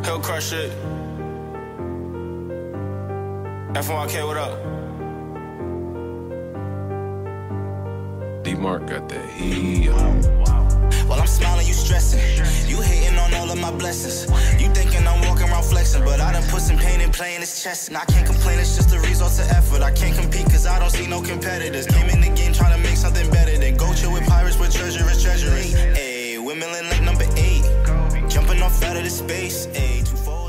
Hill crush it. FYK, what up? D-Mark got that heat. While I'm smiling, you stressing. You hating on all of my blessings. You thinking I'm walking around flexing, but I done put some pain in playing this chess. And I can't complain, it's just the result of effort. I can't compete cause I don't see no competitors. Came in the game trying to make something better than go chill with pirates where treasure is treasury. Ayy, women in like number 8. Jumping off out of the space. Ayy, 2-4.